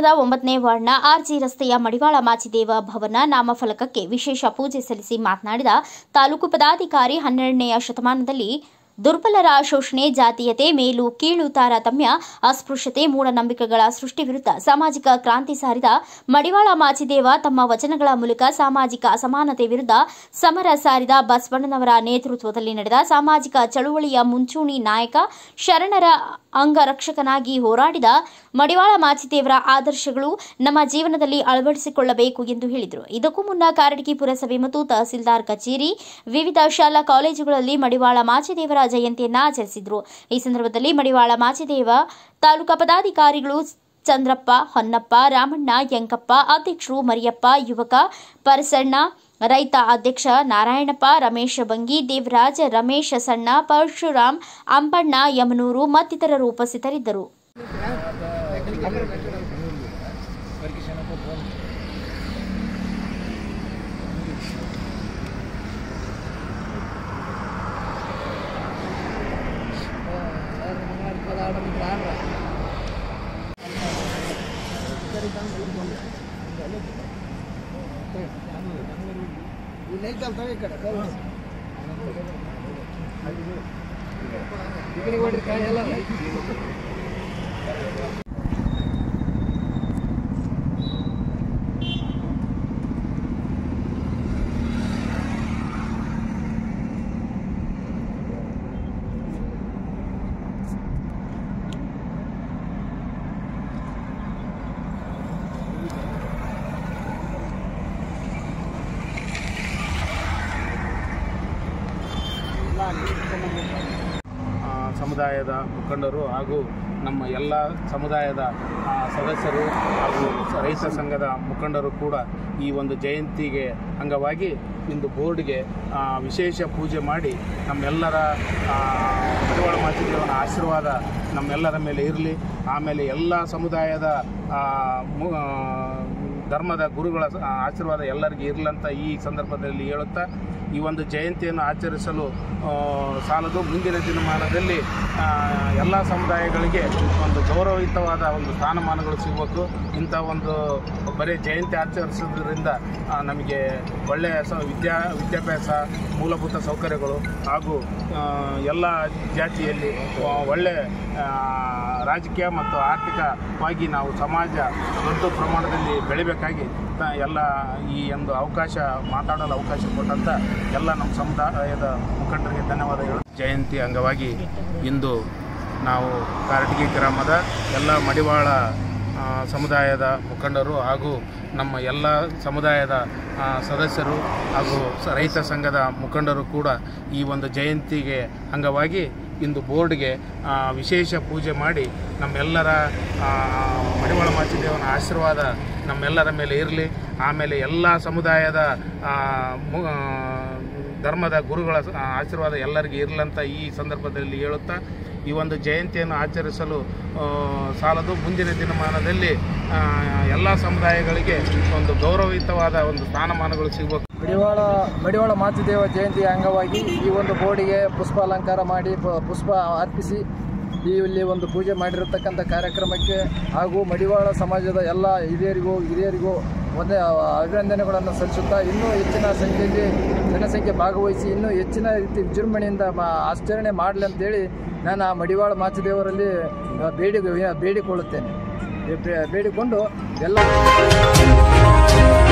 ಪಟ್ಟಣದ 9ನೇ ವಾರ್ಡ್ನ ಆರ್ಜಿ ರಸ್ತೆಯ ಮಡಿವಾಳ ಮಾಚಿದೇವ ಭವನ ನಾಮಫಲಕಕ್ಕೆ ವಿಶೇಷ ಪೂಜೆ ಸಲ್ಲಿಸಿ ಮಾತನಾಡಿದ ತಾಲೂಕು ಪದಾಧಿಕಾರಿ 12ನೇ ಶತಮಾನದಲ್ಲಿ ದುರ್ಬಲರ ಶೋಷಣೆ, ಜಾತೀಯತೆ, ಮೇಲು ಕೀಳು ತಾರತಮ್ಯ, ಅಸ್ಪೃಶ್ಯತೆ, ಮೂಢನಂಬಿಕೆಗಳ ಸೃಷ್ಟಿ ವಿರುದ್ಧ ಸಾಮಾಜಿಕ ಕ್ರಾಂತಿ ಸಾರಿದ ಮಡಿವಾಳ ಮಾಚಿದೇವ ತಮ್ಮ ವಚನಗಳ ಮೂಲಕ ಸಾಮಾಜಿಕ ಅಸಮಾನತೆ ವಿರುದ್ಧ ಸಮರ ಸಾರಿದ ಬಸವಣ್ಣನವರ ನೇತೃತ್ವದಲ್ಲಿ ನಡೆದ ಸಾಮಾಜಿಕ ಚಳುವಳಿಯ ಮುಂಚೂಣಿ ನಾಯಕ, ಶರಣರ ಅಂಗರಕ್ಷಕನಾಗಿ ಹೋರಾಡಿದ ಮಡಿವಾಳ ಮಾಚಿದೇವರ ಆದರ್ಶಗಳು ನಮ್ಮ ಜೀವನದಲ್ಲಿ ಅಳವಡಿಸಿಕೊಳ್ಳಬೇಕು ಎಂದು ಹೇಳಿದರು. ಇದಕ್ಕೂ ಮುನ್ನ ಕಾರಟಗಿ ಪುರಸಭೆ ಮತ್ತು ತಹಸೀಲ್ದಾರ್ ಕಚೇರಿ, ವಿವಿಧ ಶಾಲಾ ಕಾಲೇಜುಗಳಲ್ಲಿ ಮಡಿವಾಳ ಮಾಚಿದೇವರ ಜಯಂತಿಯನ್ನು ಆಚರಿಸಿದರು. ಈ ಸಂದರ್ಭದಲ್ಲಿ ಮಡಿವಾಳ ಮಾಚಿದೇವ ತಾಲೂಕಾ ಪದಾಧಿಕಾರಿಗಳು ಚಂದ್ರಪ್ಪ, ಹೊನ್ನಪ್ಪ, ರಾಮಣ್ಣ, ಯಂಕಪ್ಪ, ಅಧ್ಯಕ್ಷರು ಮರಿಯಪ್ಪ, ಯುವಕ ಪರಸಣ್ಣ, ರೈತ ಅಧ್ಯಕ್ಷ ನಾರಾಯಣಪ್ಪ, ರಮೇಶ್ ಬಂಗಿ, ದೇವರಾಜ್, ರಮೇಶ್ ಸಣ್ಣ, ಪರಶುರಾಮ್, ಅಂಬಣ್ಣ, ಯಮನೂರು ಮತ್ತಿತರರು ಉಪಸ್ಥಿತರಿದ್ದರು. नहीं चलता है ಸಮುದಾಯದ ಮುಖಂಡರು ಹಾಗೂ ನಮ್ಮ ಎಲ್ಲ ಸಮುದಾಯದ ಸದಸ್ಯರು ಹಾಗೂ ರೈತ ಸಂಘದ ಮುಖಂಡರು ಕೂಡ ಈ ಒಂದು ಜಯಂತಿಗೆ ಅಂಗವಾಗಿ ಇಂದು ಬೋರ್ಡ್ಗೆ ವಿಶೇಷ ಪೂಜೆ ಮಾಡಿ ನಮ್ಮೆಲ್ಲರ ಮಡಿವಾಳ ಮಾಚಿದೇವನ ಆಶೀರ್ವಾದ ನಮ್ಮೆಲ್ಲರ ಮೇಲೆ ಇರಲಿ. ಆಮೇಲೆ ಎಲ್ಲ ಸಮುದಾಯದ ಧರ್ಮದ ಗುರುಗಳ ಆಶೀರ್ವಾದ ಎಲ್ಲರಿಗೂ ಇರಲಂತ ಈ ಸಂದರ್ಭದಲ್ಲಿ ಹೇಳುತ್ತಾ ಈ ಒಂದು ಜಯಂತಿಯನ್ನು ಆಚರಿಸಲು ಸಾಲದು. ಮುಂದಿನ ದಿನಮಾನದಲ್ಲಿ ಎಲ್ಲ ಸಮುದಾಯಗಳಿಗೆ ಒಂದು ಗೌರವಯುತವಾದ ಒಂದು ಸ್ಥಾನಮಾನಗಳು ಸಿಗಬೇಕು. ಇಂಥ ಒಂದು ಬರೀ ಜಯಂತಿ ಆಚರಿಸೋದ್ರಿಂದ ನಮಗೆ ಒಳ್ಳೆಯ ವಿದ್ಯಾಭ್ಯಾಸ, ಮೂಲಭೂತ ಸೌಕರ್ಯಗಳು ಹಾಗೂ ಎಲ್ಲ ಜಾತಿಯಲ್ಲಿ ಒಳ್ಳೆಯ ರಾಜಕೀಯ ಮತ್ತು ಆರ್ಥಿಕವಾಗಿ ನಾವು ಸಮಾಜ ದೊಡ್ಡ ಪ್ರಮಾಣದಲ್ಲಿ ಬೆಳಿಬೇಕಾಗಿ ಎಲ್ಲ ಈ ಒಂದು ಮಾತಾಡಲು ಅವಕಾಶ ಕೊಟ್ಟಂಥ ಎಲ್ಲ ನಮ್ಮ ಸಮುದಾಯದ ಮುಖಂಡರಿಗೆ ಧನ್ಯವಾದಗಳು. ಜಯಂತಿ ಅಂಗವಾಗಿ ಇಂದು ನಾವು ಕಾರಟಗಿ ಗ್ರಾಮದ ಎಲ್ಲ ಮಡಿವಾಳ ಸಮುದಾಯದ ಮುಖಂಡರು ಹಾಗೂ ನಮ್ಮ ಎಲ್ಲ ಸಮುದಾಯದ ಸದಸ್ಯರು ಹಾಗೂ ರೈತ ಸಂಘದ ಮುಖಂಡರು ಕೂಡ ಈ ಒಂದು ಜಯಂತಿಗೆ ಅಂಗವಾಗಿ ಇಂದು ಬೋರ್ಡ್ಗೆ ವಿಶೇಷ ಪೂಜೆ ಮಾಡಿ ನಮ್ಮೆಲ್ಲರ ಮಡಿವಾಳ ಮಾಚಿದೇವನ ಆಶೀರ್ವಾದ ನಮ್ಮೆಲ್ಲರ ಮೇಲೆ ಇರಲಿ. ಆಮೇಲೆ ಎಲ್ಲ ಸಮುದಾಯದ ಧರ್ಮದ ಗುರುಗಳ ಆಶೀರ್ವಾದ ಎಲ್ಲರಿಗೂ ಇರಲಂತ ಈ ಸಂದರ್ಭದಲ್ಲಿ ಹೇಳುತ್ತಾ ಈ ಒಂದು ಜಯಂತಿಯನ್ನು ಆಚರಿಸಲು ಸಾಲದು. ಮುಂದಿನ ದಿನಮಾನದಲ್ಲಿ ಎಲ್ಲ ಸಮುದಾಯಗಳಿಗೆ ಒಂದು ಗೌರವಯುತವಾದ ಒಂದು ಸ್ಥಾನಮಾನಗಳು ಸಿಗಬೇಕು. ಮಡಿವಾಳ ಮಾಚಿದೇವ ಜಯಂತಿಯ ಅಂಗವಾಗಿ ಈ ಒಂದು ಬೋರ್ಡಿಗೆ ಪುಷ್ಪಾಲಂಕಾರ ಮಾಡಿ ಪುಷ್ಪ ಅರ್ಪಿಸಿ ಇಲ್ಲಿ ಒಂದು ಪೂಜೆ ಮಾಡಿರತಕ್ಕಂಥ ಕಾರ್ಯಕ್ರಮಕ್ಕೆ ಹಾಗೂ ಮಡಿವಾಳ ಸಮಾಜದ ಎಲ್ಲ ಹಿರಿಯರಿಗೂ ಒಂದೇ ಅಭಿನಂದನೆಗಳನ್ನು ಸಲ್ಲಿಸುತ್ತಾ ಇನ್ನೂ ಹೆಚ್ಚಿನ ಸಂಖ್ಯೆಯಲ್ಲಿ ಜನಸಂಖ್ಯೆ ಭಾಗವಹಿಸಿ ಇನ್ನೂ ಹೆಚ್ಚಿನ ರೀತಿ ವಿಜೃಂಭಣೆಯಿಂದ ಆಚರಣೆ ಮಾಡಲಿ ಅಂತೇಳಿ ನಾನು ಆ ಮಡಿವಾಳ ಮಾಚಿದೇವರಲ್ಲಿ ಬೇಡಿಕೊಳ್ಳುತ್ತೇನೆ. ಬೇಡಿಕೊಂಡು ಎಲ್ಲ